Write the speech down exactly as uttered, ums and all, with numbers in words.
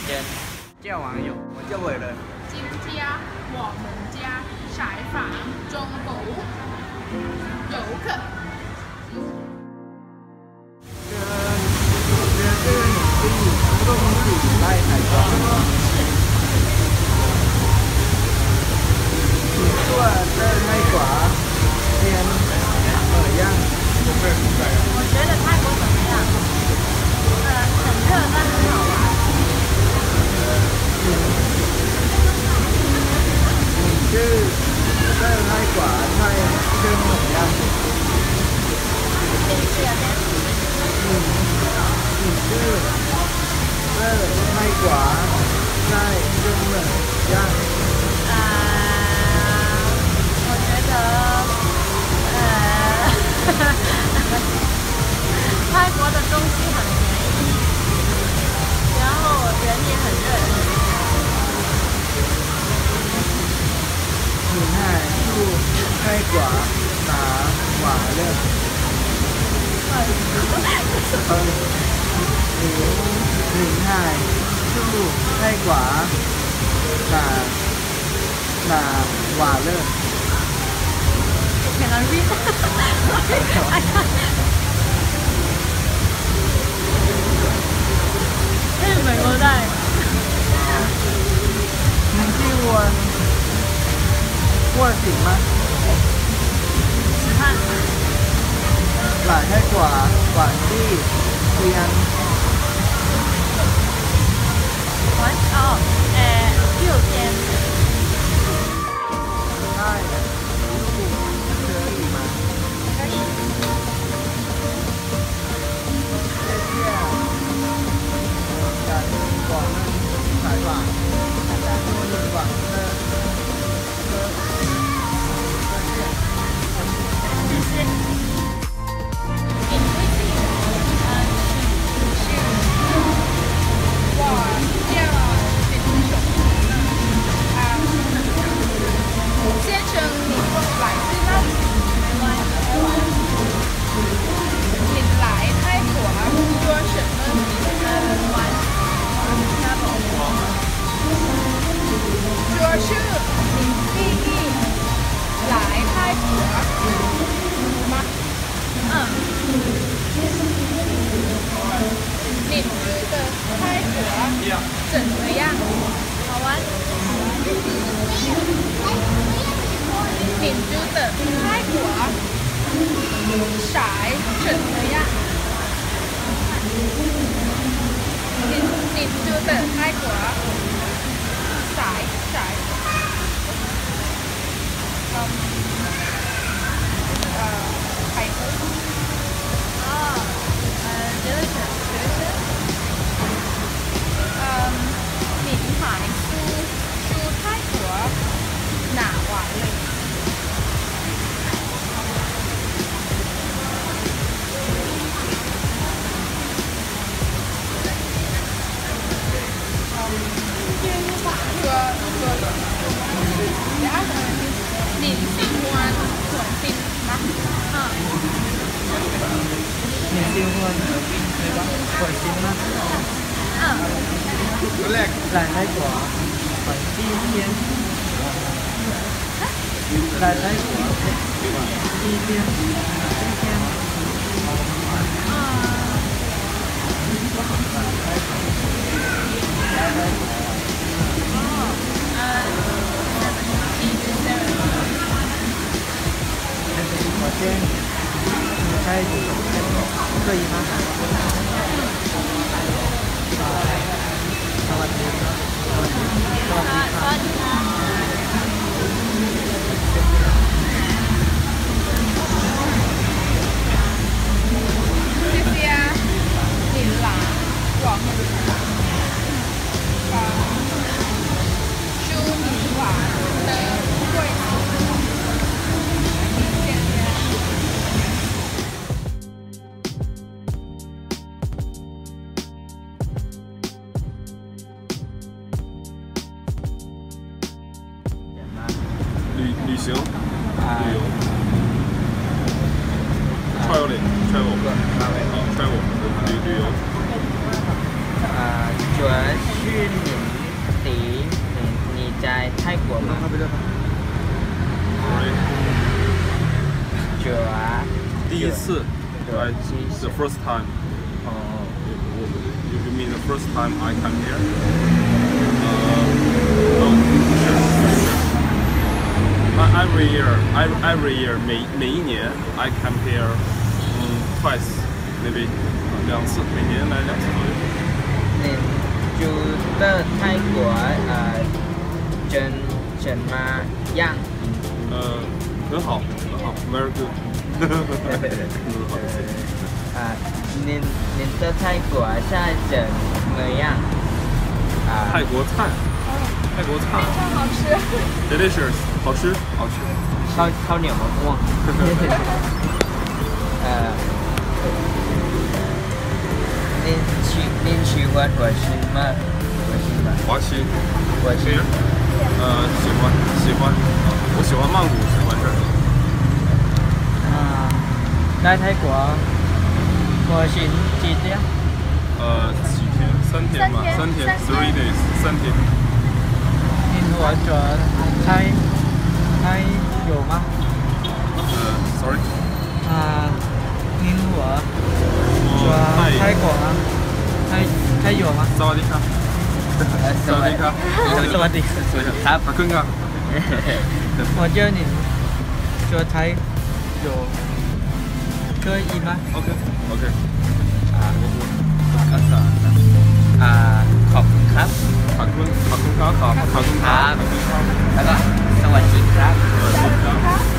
天叫网友，我叫伟人。 今天我们家采访中国游客。 这这这个你可以公主来台湾。你做这泰国天怎么样？ 我觉得泰国怎么样？呃，很热，但很好玩。 你是在泰国泰真怎么样？ 谢谢啊， 你你是在泰国在真怎么样？ 呃，我觉得，呃，泰国的东西很便宜，然后人也很热情。 你看住泰国哪瓦勒？你你看住泰国哪哪瓦勒？ Can I read? I can't. 日本語ได้你去过过景吗？ 試下来泰国玩地天玩哦，誒六天在可以吗？ 可以。 谢谢，感广的采访，多广的歌， 謝謝。 你最近呃是我叫雪熊啊，先生，你来自哪里？台湾。台湾。你来泰国做什么？呃，玩。就是你第一来泰国吗？ 嗯， 你觉得泰国怎么样？ 好玩。 你觉得泰國晒怎麼樣？你你覺得泰國晒晒？嗯，呃，海風。 哦，呃，delicious delicious。 嗯，你買書書泰國哪話類？说说，然后你喜歡火星嗎？ 嗯， 你喜欢火星吗？ 嗯， 来泰国玩第一天，来泰国第一天，第一天。我先离开可以吗？啊，สวัสดีครับสวัสดีสวัสดีครับ谢谢你来我们呃祝你玩的开心。谢谢。 旅旅行， 啊旅游，traveling，travel，travel，旅旅游。 อ่า主要是你第一你你在泰国吗主要第一次，right? The first time. 哦 You you mean the first time I come here? Uh, no, sure, sure. But every year, every every year, 每每一年 I come here, 嗯 twice, maybe 两次，每年来两次左右。 你住的泰国呃怎怎么样？ 呃，很好，很好，very good 很好的。 啊，您您的泰国菜怎么样？啊， 泰国菜，泰国菜非常好吃。 ，delicious，好吃，好吃。 ข้าวข้าวเหนียวมะม่วง 呃，您喜您喜欢火星吗？火星吗？ 华西， 火星。 呃，喜欢喜欢，我喜欢曼谷，喜欢这儿。 啊，在泰国火星几天？ 呃，几天？三天吧，三天，three days，三天。 您我觉得泰泰有吗？ 呃，sorry， 啊，您我我说泰泰国啊，泰泰有吗？ 萨瓦迪卡，萨瓦迪卡， สวัสดีครับ阿坤卡， 我觉得你说泰有可以吗？ OK OK， 啊我看看， อ่าขอบคุณครับ阿坤阿坤卡卡阿坤卡阿坤卡， แล้วก็สวัสดีครับ呃，阿坤卡。